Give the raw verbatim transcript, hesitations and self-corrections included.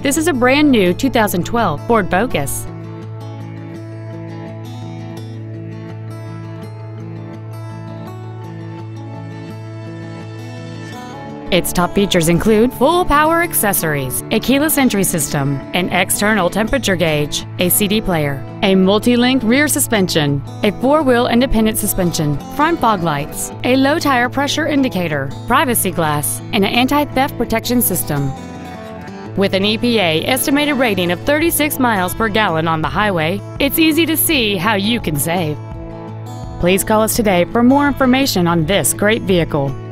This is a brand new two thousand twelve Ford Focus. Its top features include full power accessories, a keyless entry system, an external temperature gauge, a C D player, a multi-link rear suspension, a four-wheel independent suspension, front fog lights, a low tire pressure indicator, privacy glass, and an anti-theft protection system. With an E P A estimated rating of thirty-six miles per gallon on the highway, it's easy to see how you can save. Please call us today for more information on this great vehicle.